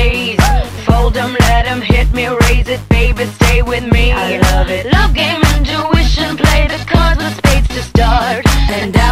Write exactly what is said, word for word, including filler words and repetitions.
days. Fold 'em, let 'em hit me, raise it, baby, stay with me. I love it. Love game, intuition, play the cards with spades to start. And I